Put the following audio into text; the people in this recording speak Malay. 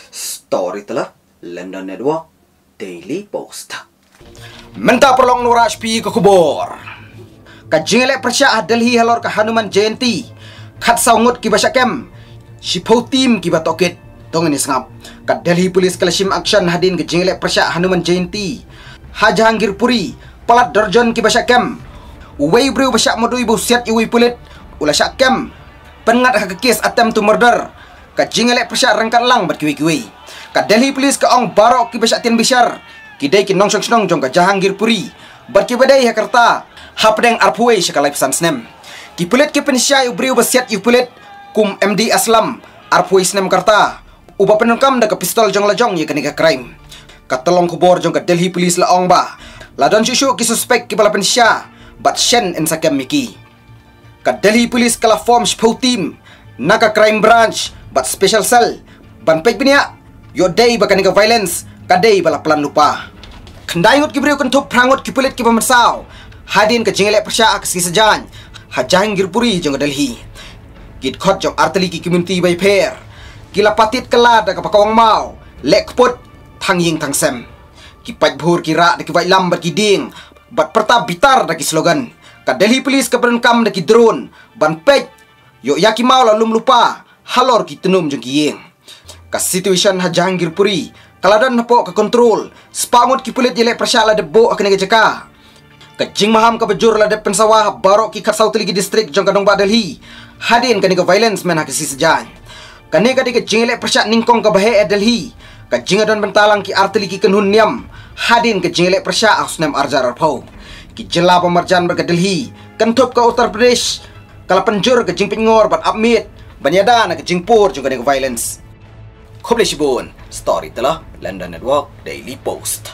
Story telah London Network Daily Post. Menta perlong Nura HP ke kubur. Kajingele Persya Delhi halor ke Hanuman Jayanti. Khat saungut ki basyakem. Shipau tim ki batokit. Tong ini sengap. Kat Delhi Police Kalashim Action hadin ke Jingele Persya Hanuman Jayanti. Hajahangir Puri. Palat Darjon ki basyakem. Uway bru basyak modu ibu siat iwi pulit. Ula syakem. Pengat ke kes attempt to murder. Kat Jingele Persya rangkat lang bat kiwi-kiwi. Kat Delhi Police ke ong barok ki basyak tian bishar. Kidai ki nong song jong ka Jahangir Puri. Bat ki badai Jakarta. Hapdeng arpuai sekalai pesan snem. Ki pulit ki pensyai ubri ubasiat yu pulit. Kum MD Aslam. Arpuai snem karta. Uba penungkam da ke pistol jong lajong ye kenika crime. Katolong kubor jong ka Delhi Police la ong ba. Ladon syusyu ki suspek ki bala pensya. Bat shen en sakem miki. Ka Delhi Police kala form shpau team. Naka crime branch. Bat special cell. Ban pek binia. Yo day ba kenika violence. Kadai bala pelan lupa. Kendai ngut ki beriu kentup prangut ki pulit ki pemersau. Hadin ke Jingele Persya ke sejan. Hajahangir Puri jong Delhi. Kit khot jong arteli ki community by pair. Kila patit kela da ka pakawang mau. Lek put thang ying thang sem. Ki pat bhur ki ra da ki vai lam bat ki ding. Bat pertap bitar da ki slogan. Ka Delhi Police ke berenkam da ki drone. Ban pej. Yo yaki mau la lum lupa. Halor ki tenum jong ki ying. Ka situation Hajahangir Puri. Kaladan napok ke kontrol. Spangut ki pulit Jingele Persya la debo akene ke jeka. Kajing maham ka bejur la de pensawah barok ki khatsau teligi distrik jong kadong ba Delhi. Hadin kani ka violence men hakisi sejan. Kani ka di ke Jingele Persya ningkong ka bahe Delhi. Kajing adon bentalang ki arteli ki kenhun niam. Hadin ke Jingele Persya asnem arjar arpau. Ki jela pemarjan ber ke Delhi. Kentup ke Uttar Pradesh. Kala penjur ke jing pingor bat apmit. Banyadan ke jing pur jong kani ka violence. Khoble shibun. Story telah London Network Daily Post.